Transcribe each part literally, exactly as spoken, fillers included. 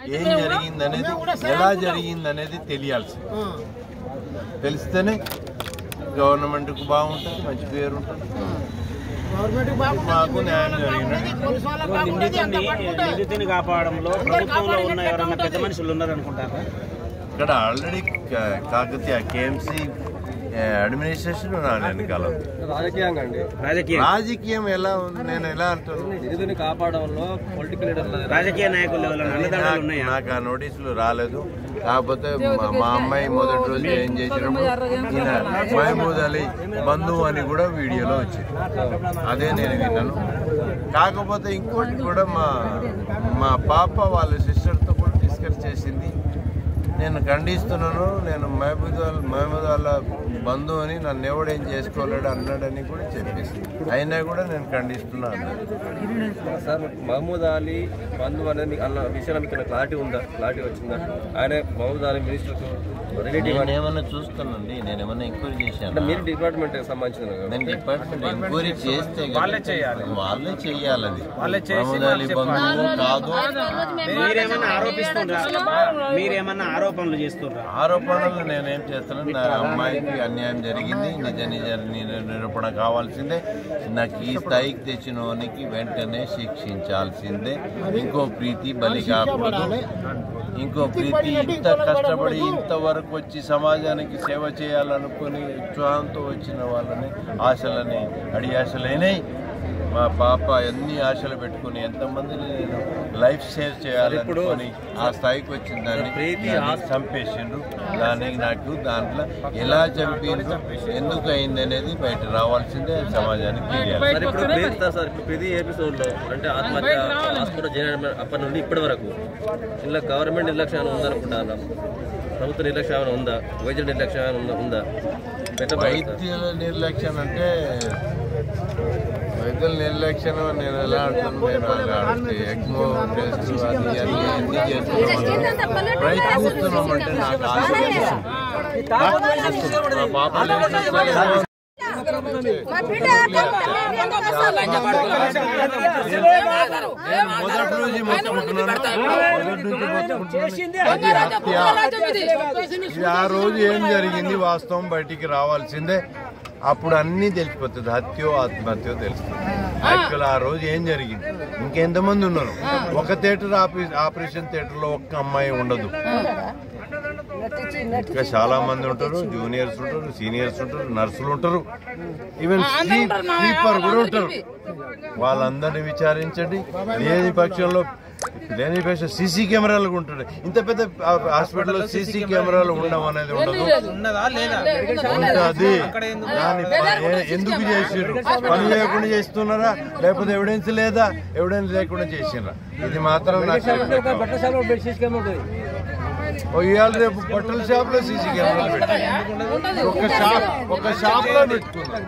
ఏం జరిగింది అనేది, ఎలా జరిగింది అనేది తెలియాల్సింది. తెలిస్తేనే గవర్నమెంట్కు బాగుంటుంది, మంచి పేరు ఉంటుంది, మాకు న్యాయం జరిగినట్టు. నిందితుని కాపాడంలో ప్రభుత్వంలో ఉన్న ఎవరన్నా పెద్ద మనుషులు ఉన్నారనుకుంటారా? ఇక్కడ ఆల్రెడీ కాకతీయ కేఎంసీ అడ్మినిస్ట్రేషన్ ఉన్నాను వెనకాల. రాజకీయంగా అండి రాజకీయం ఎలా ఉంది, నేను ఎలా అంటాను, నిధుని కాపాడంలో పొలిటికల్ లీడర్ రాజకీయ నాయకులు నాకు ఆ నోటీసులు రాలేదు. కాకపోతే మా అమ్మాయి మొదటి రోజు ఏం చేసినప్పుడు ఈయన మహమూద్ అలీ బంధువు అని కూడా వీడియోలో వచ్చింది, అదే నేను విన్నాను. కాకపోతే ఇంకోటి కూడా మా మా పాప వాళ్ళ సిస్టర్తో కూడా డిస్కస్ చేసింది. నేను ఖండిస్తున్నాను, నేను మహమూద్ మహమూద్ వాళ్ళ బంధువు అని నన్ను ఎవడేం చేసుకోలేడు అన్నాడని కూడా చెప్పేసి, అయినా కూడా నేను ఖండిస్తున్నాను. సార్ మహమూద్ అలీ బంధువు అనేది అన్న విషయంలో మీకు క్లారిటీ ఉందా? క్లారిటీ వచ్చిందా? ఆయన మహమూద్ అలీ మినిస్టర్ నేను ఏమన్నా చూస్తానండి, నేను ఏమన్నా ఎంక్వైరీ చేశాను. మీరు డిపార్ట్మెంట్ సంబంధించిన నేను డిపార్ట్మెంట్ ఎంక్వైరీ చేస్తే వాళ్ళే చేయాలి, వాళ్ళే చేయాలని. మహమూద్ అలీ బంధువు కాదు. మీరేమన్నా ఆరోపిస్తున్నారా? మీరేమన్నా ఆరోపణలు చేస్తున్నారా? ఆరోపణలు నేనేం చేస్తున్నాను, నా అమ్మాయికి అన్యాయం జరిగింది, నిజ నిజ నిరూపణ కావాల్సిందే. నాకు ఈ స్థాయికి తెచ్చిన వానికి వెంటనే శిక్షించాల్సిందే. ఇంకో ప్రీతి బలి కాకూడదు. ఇంకో ప్రీతి ఇంత కష్టపడి ఇంతవరకు వచ్చి సమాజానికి సేవ చేయాలనుకుని ఉత్సాహంతో వచ్చిన వాళ్ళని ఆశలని అడియాశలైనాయి. మా పాప ఎన్ని ఆశలు పెట్టుకుని ఎంతమందిని నేను లైఫ్ సేవ్ చేయాలనుకొని ఆ స్థాయికి వచ్చిన దాన్ని చంపేసిండ్రు. దానికి నాకు దాంట్లో ఎలా చంపిండ్రు, ఎందుకు అయింది అనేది బయట రావాల్సిందే, సమాజానికి తెలియాలి. అంటే ఆత్మహత్య హాస్పిటల్ చేయడం అప్పటి నుండి ఇప్పటి వరకు ఇలా గవర్నమెంట్ నిర్లక్ష్యం ఉందనుకుంటాను. ప్రభుత్వ నిర్లక్ష్యం ఉందా? వైద్యుల నిర్లక్ష్యం ఉందా? వైద్యుల నిర్లక్ష్యం అంటే వైద్యుల నిర్లక్ష్యం నేను ఎలా అంటున్నాను, ఎగ్మో టెస్ట్ అది అన్ని ఎన్ని చేస్తున్నాం, ప్రయత్నిస్తున్నామంటే నాకు ఆశ పాప మొదటి రోజు ఇది ఆ రోజు ఏం జరిగింది వాస్తవం బయటికి రావాల్సిందే. అప్పుడు అన్నీ తెలిసిపోతుంది, హత్యో ఆత్మహత్యో తెలుస్తుంది. యాక్చువల్ ఆ రోజు ఏం జరిగింది, ఇంకెంతమంది ఉన్నారు? ఒక థియేటర్ ఆపరేషన్ థియేటర్ లో ఒక్క అమ్మాయి ఉండదు, ఇంకా చాలా మంది ఉంటారు. జూనియర్స్ ఉంటారు, సీనియర్స్ ఉంటారు, నర్సులు ఉంటారు, ఈవెన్ స్లీపర్ కూడా ఉంటారు. వాళ్ళందరినీ విచారించండి. లేని పక్షంలో లేని పక్షం సీసీ కెమెరాలు ఉంటాయి. ఇంత పెద్ద హాస్పిటల్లో సీసీ కెమెరాలు ఉండవు అనేది ఉండదు, ఉంటుంది. దాన్ని ఎందుకు చేసిర్రు? పని లేకుండా చేస్తున్నారా, లేకపోతే ఎవిడెన్స్ లేదా, ఎవిడెన్స్ లేకుండా చేసిర్రా? ఇది మాత్రం నాకు ఇవాళ రేపు బట్టల షాప్ లో సీసీ కెమెరాలు పెట్టారు. ఒక షాప్ ఒక షాప్ లో పెట్టుకున్నారు.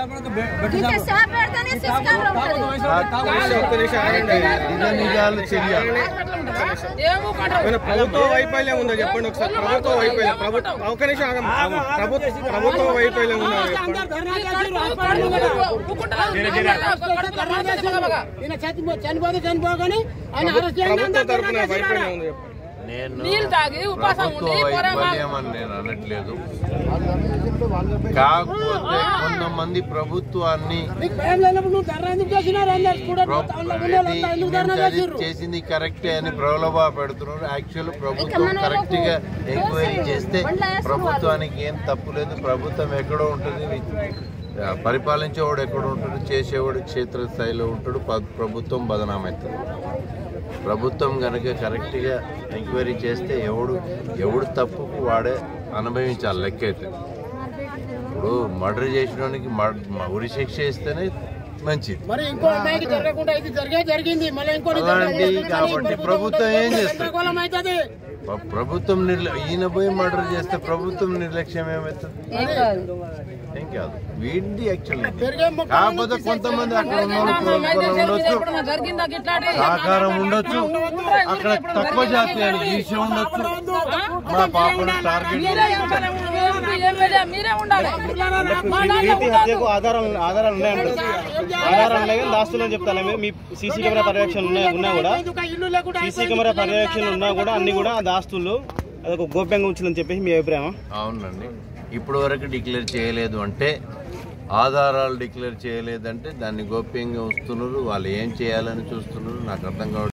నిజాలు తెలియాలి. ప్రభుత్వ వైఫల్యం ఉందో చెప్పండి ఒకసారి. ప్రభుత్వ వైఫల్యం ఒక నిమిషం ప్రభుత్వ వైఫల్యం ఉందో చనిపోతే చనిపోగానే ప్రభుత్వ తరఫున వైఫల్యం ఉందో చెప్పండి. నేను ప్రభుత్వ వైఫల్యం అని నేను అనట్లేదు, కాకపోతే కొంతమంది ప్రభుత్వాన్ని చేసింది కరెక్టే అని ప్రలోభ పెడుతున్నారు. యాక్చువల్ ప్రభుత్వం కరెక్ట్ గా ఎంక్వైరీ చేస్తే ప్రభుత్వానికి ఏం తప్పు లేదు. ప్రభుత్వం ఎక్కడో ఉంటుంది, పరిపాలించేవాడు ఎక్కడ ఉంటాడు, చేసేవాడు క్షేత్రస్థాయిలో ఉంటాడు. ప్రభుత్వం బదనామవుతుంది. ప్రభుత్వం కనుక కరెక్ట్గా ఎంక్వైరీ చేస్తే ఎవడు ఎవడు తప్పుకు వాడే అనుభవించాలి. లెక్క అయితే ఇప్పుడు మర్డర్ చేసినోనికి ఉరి శిక్ష ఇస్తేనే మంచిది. అలాంటి కాబట్టి ప్రభుత్వం ఏం చేస్తుంది? ప్రభుత్వం నిర్ల ఈయన పోయి మర్డర్ చేస్తే ప్రభుత్వం నిర్లక్ష్యం ఏమవుతుంది? ఏం కాదు. వీడి యాక్చువల్ కాకపోతే కొంతమంది అక్కడ ఉండొచ్చు, సహకారం ఉండొచ్చు, అక్కడ తక్కువ జాతి అని ఈర్ష్య ఉండొచ్చు. మా పాపను టార్గెట్ మీరే ఉండాలి. ప్రీతి హత్యకు ఆధారాలు ఆధారాలు ఉన్నాయంటారు. ఆధారాలు ఉన్నాయి కానీ దాస్తులు అని చెప్తాను. మీ సీసీ కెమెరా పర్యవేక్షణ ఉన్నాయి ఉన్నా కూడా సీసీ కెమెరా పర్యవేక్షణ ఉన్నా కూడా అన్ని కూడా దాస్తులు అదొక గోప్యంగా ఉంచిందని చెప్పేసి మీ అభిప్రాయం? అవునండి. ఇప్పుడు వరకు డిక్లేర్ చేయలేదు అంటే, ఆధారాలు డిక్లేర్ చేయలేదంటే దాన్ని గోప్యంగా ఉంచుతున్నారు. వాళ్ళు ఏం చేయాలని చూస్తున్నారు నాకు అర్థం కావట్లేదు.